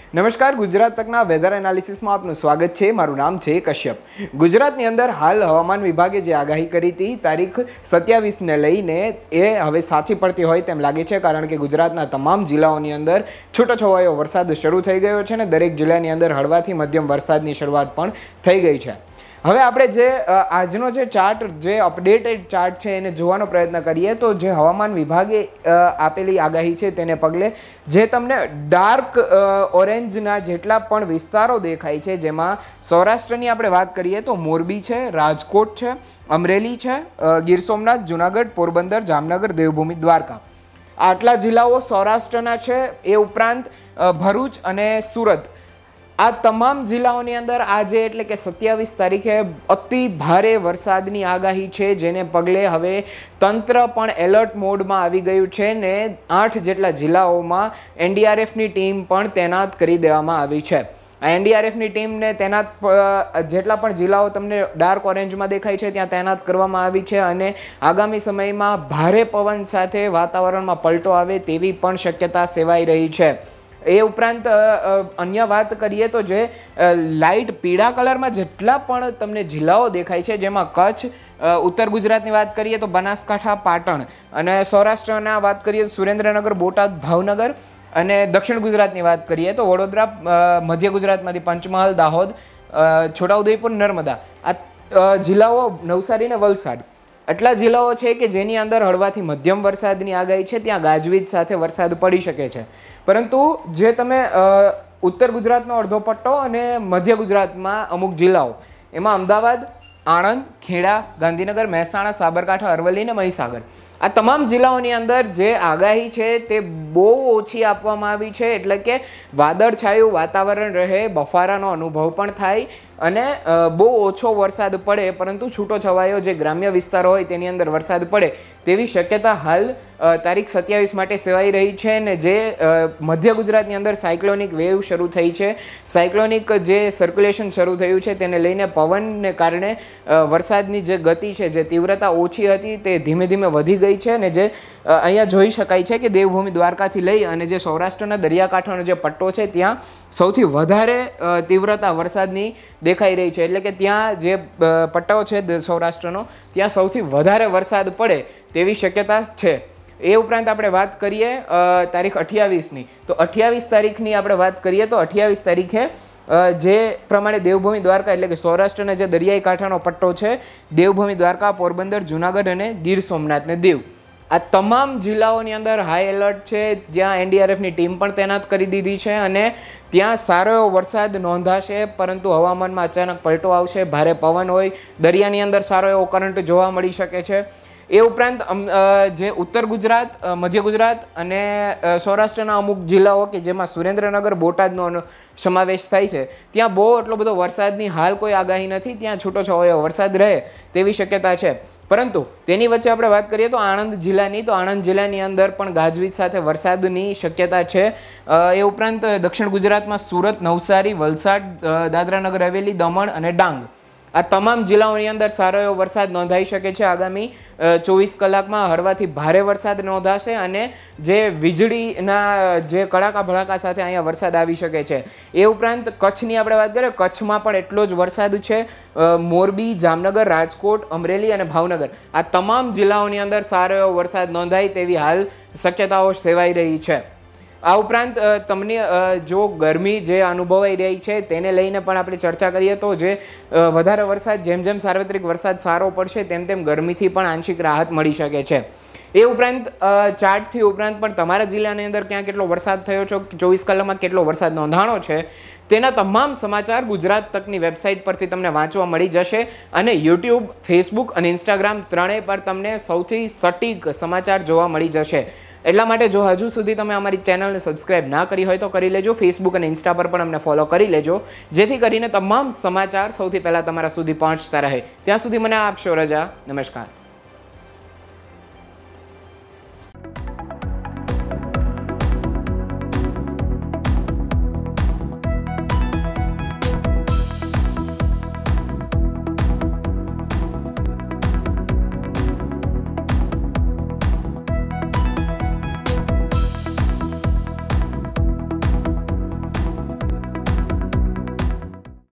નમસ્કાર, ગુજરાત તકના વેધર એનાલિસિસમાં આપનું સ્વાગત છે। મારું નામ છે કશ્યપ। ગુજરાતની અંદર હાલ હવામાન વિભાગે જે આગાહી કરી હતી તારીખ 27 ને લઈને એ હવે સાચી પડતી હોય તેમ લાગે છે, કારણ કે ગુજરાતના તમામ જિલ્લાઓની અંદર છૂટોછવાયો વરસાદ શરૂ થઈ ગયો છે અને દરેક જિલ્લાની અંદર હળવાથી મધ્યમ વરસાદની શરૂઆત પણ થઈ ગઈ છે। હવે આપણે જે આજનો જે ચાર્ટ, જે અપડેટેડ ચાર્ટ છે એને જોવાનો પ્રયત્ન કરીએ તો જે હવામાન વિભાગે આપેલી આગાહી છે તેને પગલે જે તમને ડાર્ક ઓરેન્જના જેટલા પણ વિસ્તારો દેખાય છે, જેમાં સૌરાષ્ટ્રની આપણે વાત કરીએ તો મોરબી છે, રાજકોટ છે, અમરેલી છે, ગીર સોમનાથ, જુનાગઢ, પોરબંદર, જામનગર, દેવભૂમિ, દ્વારકા, આટલા જિલ્લાઓ સૌરાષ્ટ્રના છે। એ ઉપરાંત ભરૂચ અને સુરત, આ તમામ જિલ્લાઓની અંદર આજે એટલે કે 27 તારીખે અતિ ભારે વરસાદની આગાહી છે, જેને પગલે હવે તંત્ર પણ એલર્ટ મોડમાં આવી ગયું છે ને 8 જેટલા જિલ્લાઓમાં એનડીઆરએફની ટીમ પણ તૈનાત કરી દેવામાં આવી છે। આ એનડીઆરએફની ટીમને તૈનાત જેટલા પણ જિલ્લાઓ તમને ડાર્ક ઓરેન્જમાં દેખાય છે ત્યાં તૈનાત કરવામાં આવી છે અને આગામી સમયમાં ભારે પવન સાથે વાતાવરણમાં પલટો આવે તેવી પણ શક્યતા સેવાઈ રહી છે। એ ઉપરાંત અન્ય વાત કરીએ તો જે લાઇટ પીળા કલરમાં જેટલા પણ તમને જિલ્લાઓ દેખાય છે, જેમાં કચ્છ, ઉત્તર ગુજરાતની વાત કરીએ તો બનાસકાંઠા, પાટણ, અને સૌરાષ્ટ્રના વાત કરીએ તો સુરેન્દ્રનગર, બોટાદ, ભાવનગર, અને દક્ષિણ ગુજરાતની વાત કરીએ તો વડોદરા, મધ્ય ગુજરાતમાંથી પંચમહાલ, દાહોદ, છોટાઉદેપુર, નર્મદા, આ જિલ્લાઓ, નવસારી ને વલસાડ, આટલા જિલ્લાઓ છે કે જેની અંદર હળવાથી મધ્યમ વરસાદની આગાહી છે। ત્યાં ગાજવીજ સાથે વરસાદ પડી શકે છે, પરંતુ જે તમે ઉત્તર ગુજરાતનો અડધો પટ્ટો અને મધ્ય ગુજરાતમાં અમુક જિલ્લાઓ, એમાં અમદાવાદ, આણંદ, ખેડા, ગાંધીનગર, મહેસાણા, સાબરકાંઠા, અરવલ્લી અને મહીસાગર, આ તમામ જિલ્લાઓની અંદર જે આગાહી છે તે બહુ ઓછી આપવામાં આવી છે, એટલે કે વાદળછાયું વાતાવરણ રહે, બફારાનો અનુભવ પણ થાય અને બહુ ઓછો વરસાદ પડે, પરંતુ છૂટો છવાયો જે ગ્રામ્ય વિસ્તારો હોય તેની અંદર વરસાદ પડે તેવી શક્યતા હાલ તારીખ 27 માટે સેવાઈ રહી છે। ને જે મધ્ય ગુજરાતની અંદર સાયક્લોનિક વેવ શરૂ થઈ છે, સાયક્લોનિક જે સર્ક્યુલેશન શરૂ થયું છે તેને લઈને પવનને કારણે વરસાદની જે ગતિ છે, જે તીવ્રતા ઓછી હતી તે ધીમે ધીમે વધી ગઈ છે અને જે અહીંયા જોઈ શકાય છે કે દેવભૂમિ દ્વારકાથી લઈ અને જે સૌરાષ્ટ્રના દરિયાકાંઠાનો જે પટ્ટો છે ત્યાં સૌથી વધારે તીવ્રતા વરસાદની દેખાઈ રહી છે, એટલે કે ત્યાં જે પટ્ટો છે સૌરાષ્ટ્રનો ત્યાં સૌથી વધારે વરસાદ પડે તેવી શક્યતા છે। એ ઉપરાંત આપણે વાત કરીએ તારીખ 28ની, તો 28 તારીખની આપણે વાત કરીએ તો 28 તારીખે જે પ્રમાણે દેવભૂમિ દ્વારકા એટલે કે સૌરાષ્ટ્રના જે દરિયાઈ કાંઠાનો પટ્ટો છે, દેવભૂમિ દ્વારકા, પોરબંદર, જુનાગઢ અને ગીર સોમનાથ ને દીવ, આ તમામ જિલ્લાઓની અંદર હાઈ એલર્ટ છે, જ્યાં એનડીઆરએફની ટીમ પણ તૈનાત કરી દીધી છે અને ત્યાં સારો એવો વરસાદ નોંધાશે, પરંતુ હવામાનમાં અચાનક પલટો આવશે, ભારે પવન હોય, દરિયાની અંદર સારો એવો કરંટ જોવા મળી શકે છે। એ ઉપરાંત જે ઉત્તર ગુજરાત, મધ્ય ગુજરાત અને સૌરાષ્ટ્રના અમુક જિલ્લાઓ કે જેમાં સુરેન્દ્રનગર, બોટાદનો સમાવેશ થાય છે, ત્યાં બહુ એટલો બધો વરસાદની હાલ કોઈ આગાહી નથી, ત્યાં છૂટોછવાયો વરસાદ રહે તેવી શક્યતા છે। પરંતુ તેની વચ્ચે આપણે વાત કરીએ તો આણંદ જિલ્લાની, તો આણંદ જિલ્લાની અંદર પણ ગાજવીજ સાથે વરસાદની શક્યતા છે। એ ઉપરાંત દક્ષિણ ગુજરાતમાં સુરત, નવસારી, વલસાડ, દાદરાનગર હવેલી, દમણ અને ડાંગ, આ તમામ જિલ્લાઓની અંદર સારો એવો વરસાદ નોંધાઈ શકે છે। આગામી 24 કલાકમાં હળવાથી ભારે વરસાદ નોંધાશે અને જે વીજળીના જે કડાકા ભડાકા સાથે અહીંયા વરસાદ આવી શકે છે। એ ઉપરાંત કચ્છની આપણે વાત કરીએ, કચ્છમાં પણ એટલો જ વરસાદ છે। મોરબી, જામનગર, રાજકોટ, અમરેલી અને ભાવનગર, આ તમામ જિલ્લાઓની અંદર સારો એવો વરસાદ નોંધાય તેવી હાલ શક્યતાઓ સેવાઈ રહી છે। આ ઉપરાંત તમને જો ગરમી જે અનુભવાઈ રહી છે તેને લઈને પણ આપણે ચર્ચા કરીએ તો જે વધારે વરસાદ, જેમ જેમ સાર્વત્રિક વરસાદ સારો પડશે તેમ તેમ ગરમીથી પણ આંશિક રાહત મળી શકે છે। એ ઉપરાંત ચાર્ટથી ઉપરાંત પણ તમારા જિલ્લાની અંદર ક્યાં કેટલો વરસાદ થયો છે, 24 કલાકમાં કેટલો વરસાદ નોંધાણો છે, તેના તમામ સમાચાર ગુજરાત તકની વેબસાઇટ પરથી તમને વાંચવા મળી જશે અને યુટ્યુબ, ફેસબુક અને ઇન્સ્ટાગ્રામ ત્રણેય પર તમને સૌથી સટીક સમાચાર જોવા મળી જશે। એટલા માટે જો હજુ સુધી તમે અમારી ચેનલને સબસ્ક્રાઇબ ના કરી હોય તો કરી લેજો, ફેસબુક અને ઇન્સ્ટા પર પણ અમને ફોલો કરી લેજો, જેથી કરીને તમામ સમાચાર સૌથી પહેલાં તમારા સુધી પહોંચતા રહે। ત્યાં સુધી મને આપશો રજા। નમસ્કાર।